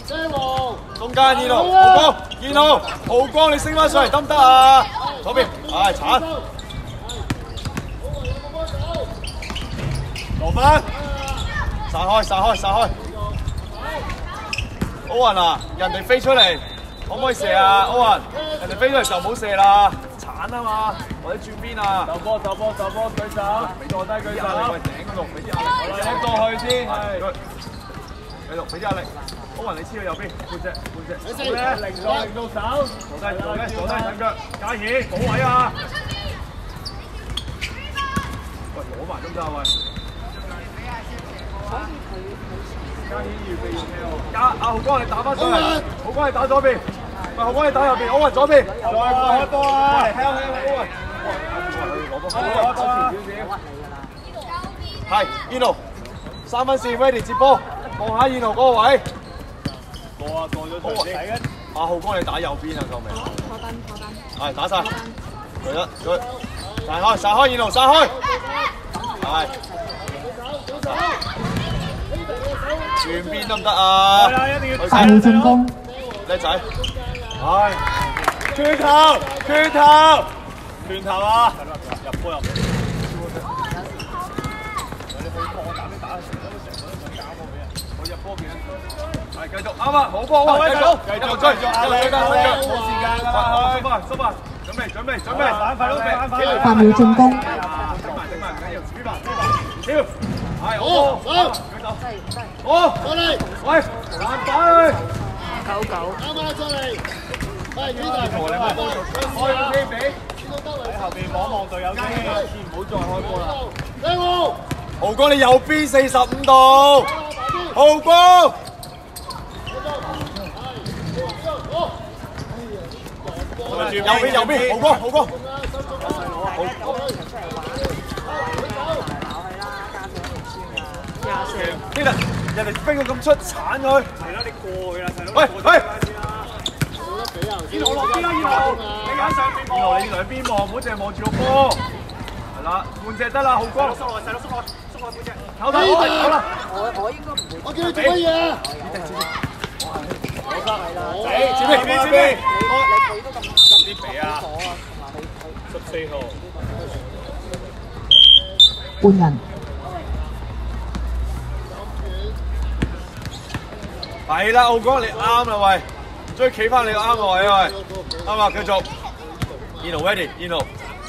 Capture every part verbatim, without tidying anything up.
中間二號，豪光，二號，豪光你升翻上嚟得唔得啊？左邊，唉鏟，羅芬，散開散開散開。歐雲啊，人哋飛出嚟，可唔可以射啊？歐雲，人哋飛出嚟就唔好射啦，鏟啊嘛，或者轉邊啊？手波手波手波，舉手，坐低舉手。喂，頂嗰度，俾啲壓力，踢過去先。係。繼續俾啲壓力。歐雲你黐去右邊，半隻半隻。好咧，零到零到手。坐低坐低坐低，等腳，加起，補位啊！喂，攞埋得唔得啊？喂。加起預備要咩喎？加阿豪光你打翻上嚟，豪光你打左邊，唔係豪光你打右邊，歐雲左邊。再過開波啊！係啊係啊，歐雲。攞波，攞波啊！係 Eno， 三分線 ready 接波，望下 Eno 嗰個位。過啊過咗場先。阿浩哥你打右邊啊，救命！坐單坐單。係打晒。嚟啦，佢散開散開 Eno 散開。係。轉邊得唔得啊？ 發起進攻。 叻仔。係。拳頭拳頭拳頭啊！入波入。係繼續啱啊！好波啊！繼續繼續追，繼續追，冇時間㗎啦！收埋收埋，準備準備準備，反快都反快！ 發起進攻。 整埋整埋，唔緊要，輸吧輸吧，跳！係好，好，舉手，好，過嚟，喂，籃板，九九，啱啱過嚟，喂，呢度，你咪幫手，開個機俾，喺後邊望望隊友先，先唔好再開波啦。靚豪，豪哥你右邊四十五度，豪哥。右邊右邊，豪哥豪哥，呢度人哋飛佢咁出，鏟佢。係啦，你過去啦，細佬。喂喂，二號落邊啦，二號，你喺上邊望。二號你兩邊望，唔好淨係望住個波。係啦，半隻得啦，豪哥。縮落，細佬縮落，縮落半隻。唞唞，好啦。我我應該唔會。我叫你做乜嘢啊？仔，前邊前邊前邊，你佢都咁咁啲肥啊！十四號， 換人。 係啦，奧哥你啱啦喂，終於企翻你個啱個位喂，啱啊，繼續 ，Eno ready，Eno，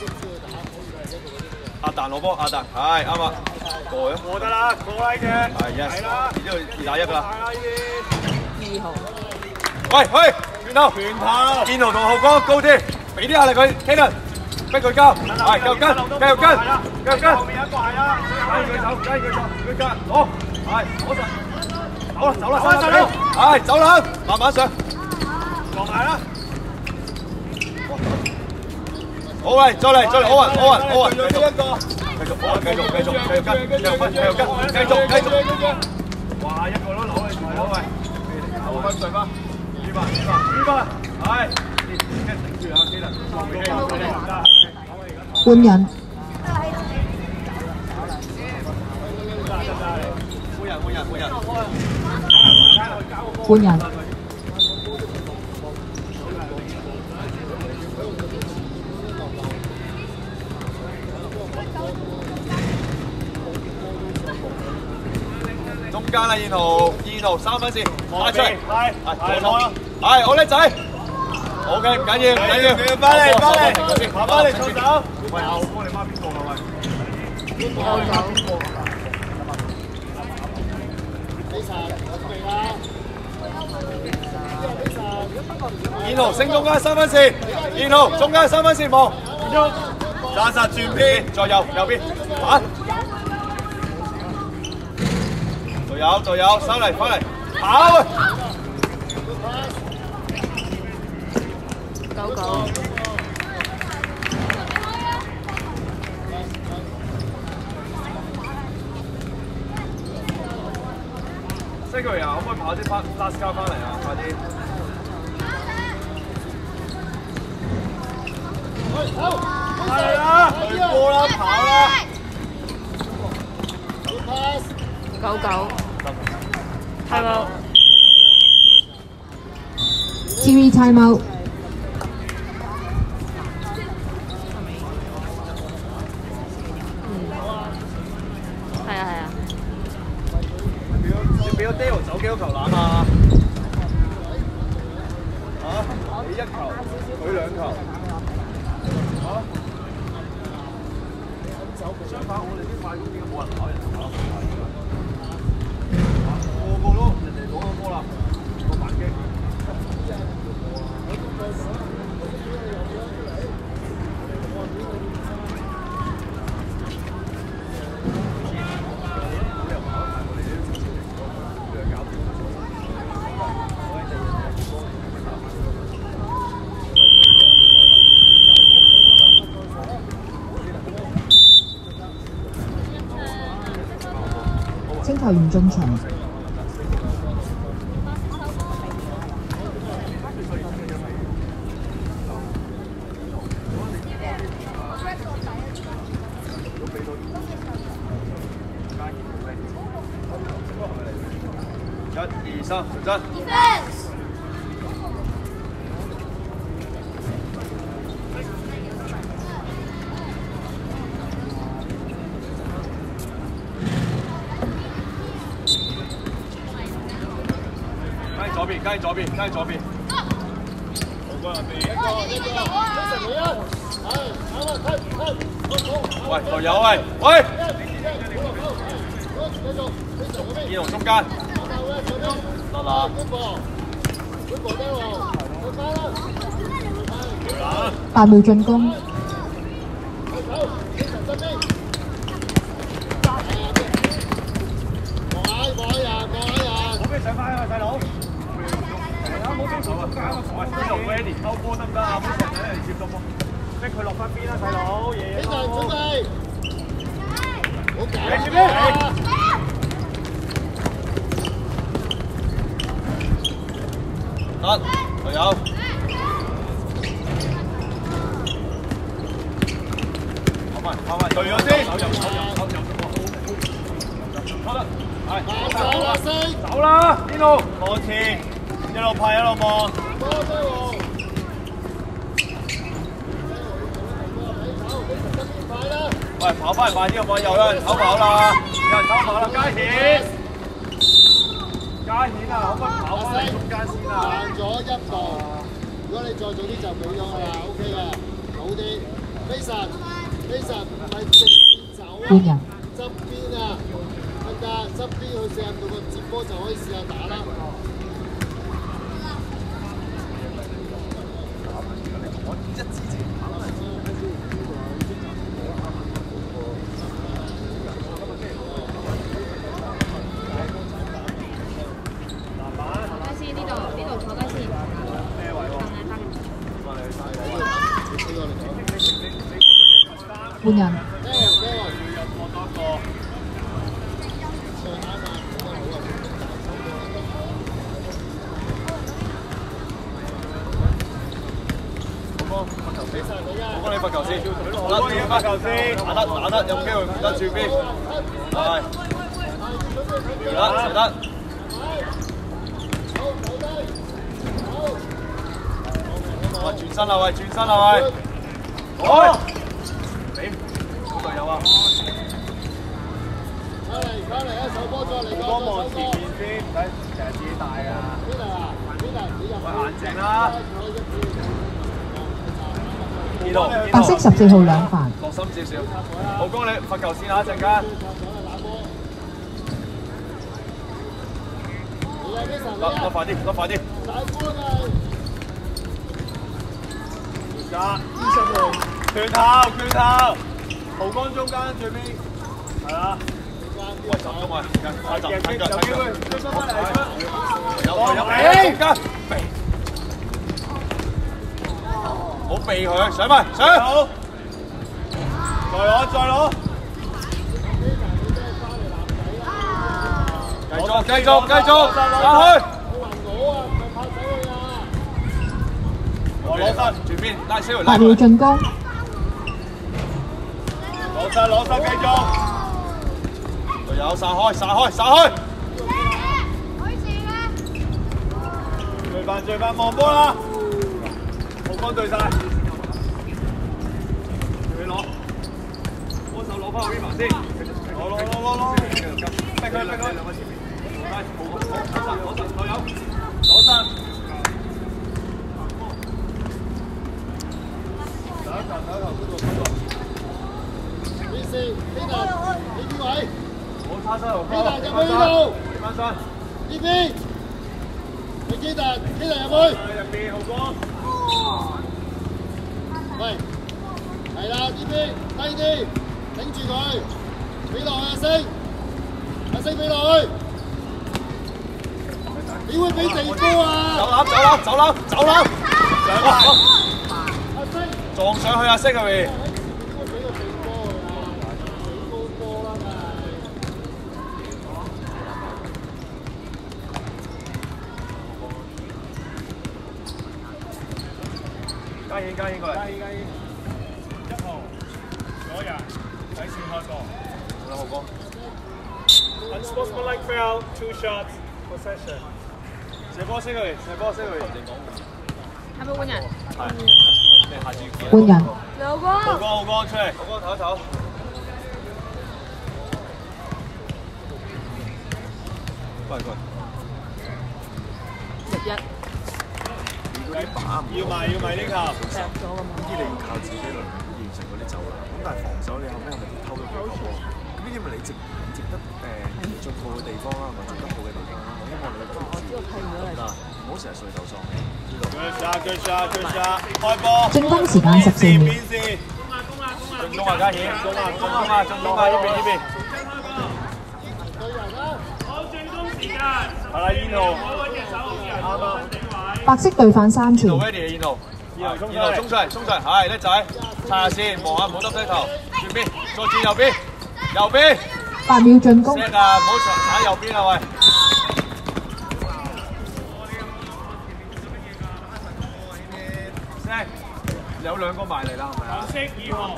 阿達攞波，阿達，係啱啊，過咗，過得啦，過啦呢隻，係 yes， 係啦，然之後二打一噶啦，二號。喂喂，拳頭，拳頭，建豪同浩哥高啲，俾啲壓力佢 ，Kenan， 逼佢交，係繼續跟，繼續跟，繼續跟，後面一個係啊，加佢手，加佢手，佢跟，攞，係攞實，走啦走啦，走啦走啦，係走啦，慢慢上，落埋啦，好嚟，再嚟再嚟，歐雲歐雲歐雲，繼續一個，繼續歐雲繼續繼續繼續跟，繼續跟繼續跟，繼續繼續，哇一個都扭你住咗喂，好分上翻。輸吧輸吧輸吧，係，跟頂住啊，基能， 換人。 換人換人換人。 換人。 中間啦，燕豪，燕豪三分線，打出嚟，係，係，左啦，係，好叻仔 ，OK， 唔緊要，唔緊要，翻嚟，翻嚟，翻嚟，做手，喂，阿豪哥，你孖邊個啊？喂，邊個啊？邊個？俾晒，俾啦，燕豪升中間三分線，燕豪中間三分線望，揸實轉邊，再右右邊，反。有就有，收嚟翻嚟，跑啊！九九。西巨啊，可唔可以跑啲翻 last 交翻嚟啊？快啲！係啦，對波啦，跑啦！九九。係冇。 T V timeout。 係啊係啊。 你俾個 Dale 走幾多球籃啊？嚇，你一球，佢兩球。嚇，相反我哋啲快攻點解冇人跑人跑？個個都人哋攞咗波啦，個反擊。 請球員進場。 一二三，重真。跟左邊，跟左邊，跟左邊。好過入邊。一個一個，精神女啊！係，啱啊，睇睇，喂，隊友喂，喂。二龍中間。得啦。 八秒進攻。 上翻啊，細佬！係啊，冇經常中間啊，喂，呢度 ready 偷波得唔得啊？冇成日嚟接到波，逼佢落翻邊啦，細佬，嘢咯！準備，好搞！你接咩？得，隊友。跑翻，跑翻，隊友先。走入，走入，走入，好得。係，走啦，走啦，邊路？往前，一路拍一路望。喂，跑翻嚟快啲好唔好？又有人偷跑啦，有人偷跑啦，嘉顯，嘉顯啊，可唔可以跑翻嚟中間先啊？ 慢咗一步，如果你再早啲就俾咗佢啦 ，OK 嘅，好啲。Mason， Mason 唔係直線走啊，側邊啊。得㗎，側邊去四十度個接波就可以試下打啦。我一支前跑啦。慢慢。坐低先，呢度呢度坐低先。咩位喎？ 換人。 我幫你罰球先，我幫你罰球先，打得打得，有機會唔得轉邊，係，得得。喂，轉身啦喂，轉身啦喂，好，俾，好隊友啊！ 翻嚟翻嚟，一手波再嚟個， 幫望前面先，唔使成日自己帶啊！ 邊度啊？邊度？你入去。 喂，眼靜啦！ 白色十四號兩犯。 落心少少，浩哥你罰球線下一陣間。得得快啲，得快啲。加二十號，拳頭拳頭，浩江中間最尾，係啦。喂，集中啊！時間太集，太腳，太腳。有有有，中間避。好避佢，上埋上。好，再攞再攞。繼續繼續繼續，打去。我攞分，轉邊拉小條拉。 八秒進攻。 攞晒攞晒，繼續。隊友散開散開散開。 最慢最慢望波啦！浩光對晒，你攞，幫手攞翻個 Viva 先，攞攞攞攞攞，逼佢逼佢，係，好好，攞實攞實，攞有，攞實。打一球打一球，嗰度嗰度。呢四，呢度，呢邊位，冇叉身，呢度入去呢度，翻身，呢邊。你基達，基達入去。入邊浩光。喂，係啦，呢邊低啲，頂住佢，俾落去阿星，阿星俾落去。點會俾地波啊？走樓，走樓，走樓，走樓。上啊！阿星撞上去阿星入面。點會俾個地波佢啊？幾高波啦，梗係。加煙加煙過嚟，加煙加煙，一號左人底線開波，好啦浩哥。Unsportsmanlike foul, two shots, possession。射波升佢，射波升佢。 係咪換人？ 係。你下次見。 換人。 老公。 浩哥浩哥出嚟，浩哥唞一唞。過嚟過嚟。 十一。 要埋要埋呢球， 踢咗咁呢啲你要靠自己嚟完成嗰啲走啦。咁但係防守你後尾係咪要偷到幾個波？咁呢啲咪你值值得誒進步嘅地方啦，或者進得好嘅地方啦。我希望你 keep 住得，唔好成日睡就喪。 Good shot, good shot, good shot， 開波。 進攻時間十四秒。 進攻啊，嘉顯，進攻啊，進攻啊，進攻啊，呢邊呢邊。好進攻時間。係啦，煙號。啱啊。 白色對犯三次。 Ready 嘅煙號，煙號衝出嚟，衝出嚟，衝出嚟，係叻仔，擦下先，望下唔好耷低頭，轉邊，再轉右邊，右邊。 八秒進攻。 叻啊，唔好踩右邊啊喂。叻，有兩個埋嚟啦，係咪啊？紅色二號，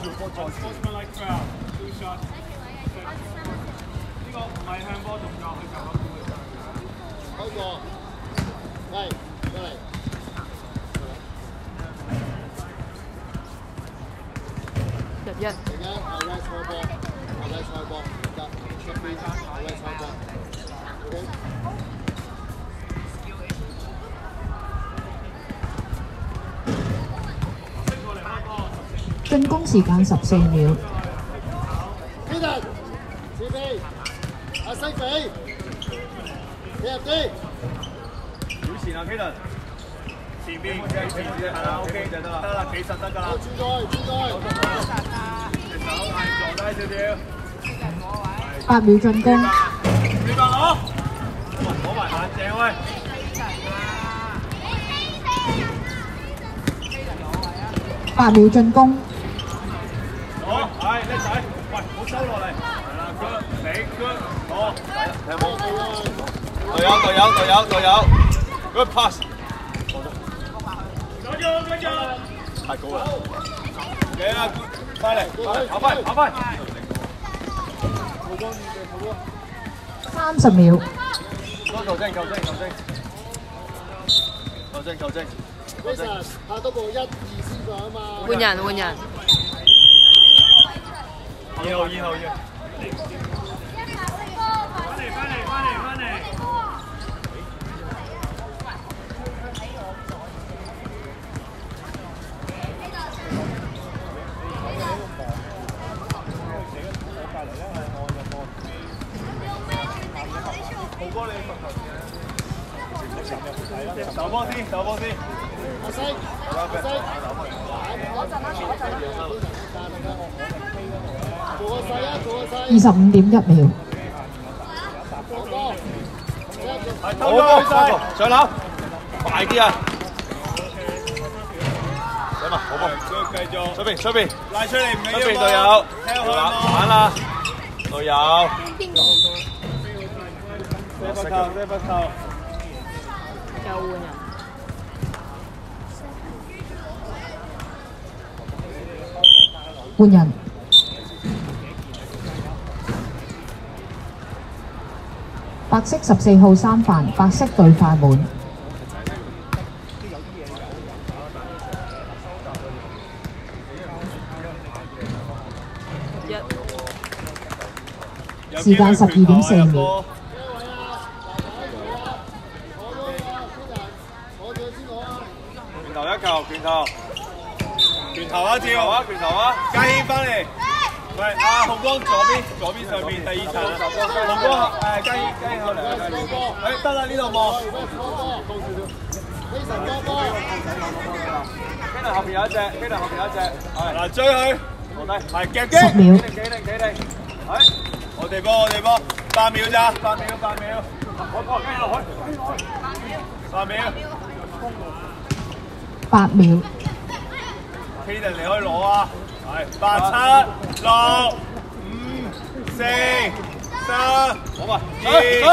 呢個唔係向波動作，佢就開過，係。過嚟， 十一。 而家係 right 開波，係 right 開波，得出邊係 right 開波 ，OK。 進攻時間十四秒。 Keaton，前邊，阿西肥，企入啲。 前啊 ，Keaton， 前邊嘅前嘅係啦 ，OK 就得啦，得啦，企實得㗎啦。轉開，轉開，隻手係撞低少少。 八秒進攻。 你白攞，攞埋眼鏡喂。 八秒進攻。 好，係叻仔，喂，唔好收落嚟。係啦 ，good，你 good，好，睇冇？隊友，隊友，隊友，隊友。Good pass， 繼續繼續，太高啦！嘅啦，快嚟，跑快跑快！ 三十秒。 多球精球精球精，球精球精。 Mason，下多步一二先上啊嘛。 換人換人。 二號二號二號。翻嚟翻嚟翻嚟翻嚟。手波先，手波先。阿西，阿西，嗰陣啦，嗰陣。做個細啊，做個細。 二十五點一秒。 好波，上樓，快啲啊！上嘛，好波，繼續。出邊，出邊，拉出嚟唔緊要。出邊隊友，玩啦，隊友。這不扣，這不扣。 又換人。 換人。白色十四號三犯，白色對快門。 時間十二點四秒。 拳頭一球，拳頭，拳頭啊，照啊，拳頭啊，嘉軒翻嚟。喂，阿紅光左邊，左邊上邊第二層。紅光誒，嘉軒，嘉軒後嚟啊，嘉軒。誒得啦，呢度望。非常多波。希頓後邊有一隻，希頓後邊有一隻。係嗱，追佢，坐低，係夾擊。 十秒。 企定，企定，企定。係，我哋波，我哋波，八秒咋？八秒，八秒。我我繼續落去。八秒。 八秒。 希頓你可以攞啊！係八七六五四三，好嘛？二一，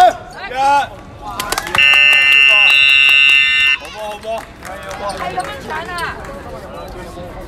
好波好波，係好波。係咁樣搶啊！